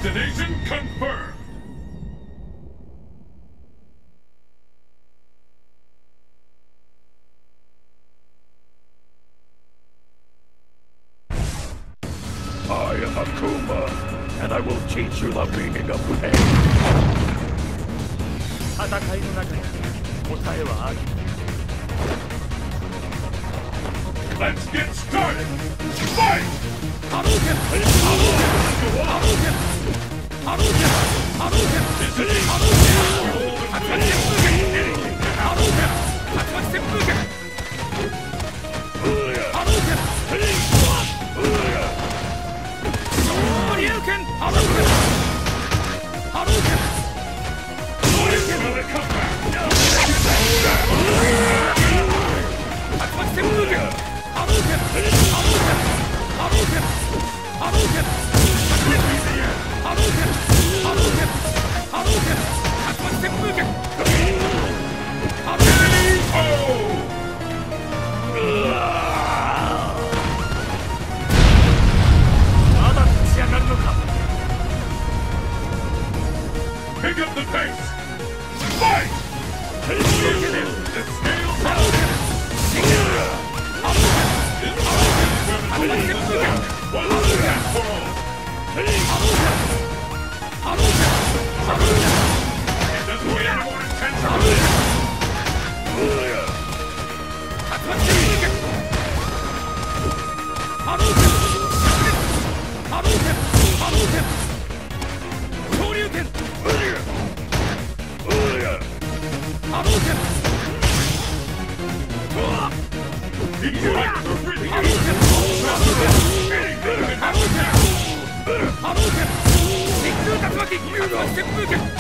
Destination confirmed! I am Akuma, and I will teach you the meaning of pain. 戦いの中に答えはある。 Let's get started! Fight! Hadouken! Hadouken! Hadouken! Hadouken! Hadouken! Hadouken! Hadouken! Hadouken! Shoryuken! Hadouken! Hadouken! Shoryuken! Hadouken! Hadouken! Hadouken! Hadouken! Hadouken! Hadouken! Hadouken! Hadouken! Hadouken! Hadouken! Pick up the pace! Fight! The scales Hadouken! One attack for all! It doesn't wait any more intense! These fighters are really anything can happen now! Hadouken! 真空竜巻！